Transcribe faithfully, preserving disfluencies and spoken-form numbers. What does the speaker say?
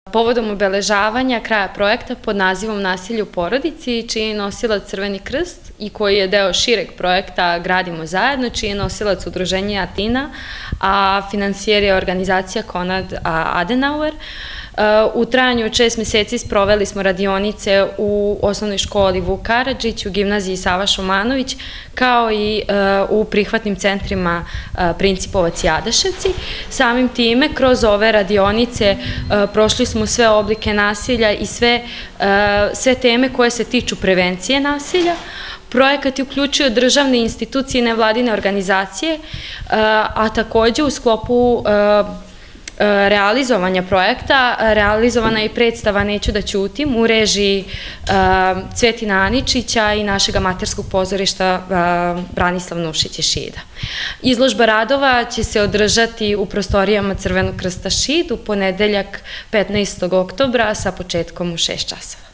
Povodom obeležavanja kraja projekta pod nazivom Nasilje u porodici, čiji je nosilac Crveni krst i koji je deo šireg projekta Gradimo zajedno, čiji je nosilac udruženja Atina, a finansijer je organizacija Konrad Adenauer. U trajanju od šest meseci sproveli smo radionice u osnovnoj školi Vuk Karadžić, u gimnaziji Sava Šumanović, kao i u prihvatnim centrima Principovac i Adaševci. Samim time, kroz ove radionice prošli smo sve oblike nasilja i sve teme koje se tiču prevencije nasilja. Projekat je uključio državne institucije i nevladine organizacije, a takođe u sklopu realizovanja projekta realizovana je i predstava Neću da ćutim u režiji Cvetina Aničića i našeg amaterskog pozorišta Branislav Nušić i Šida. Izložba radova će se održati u prostorijama Crvenog krsta Šid u ponedeljak petnaestog oktobra sa početkom u šest časova.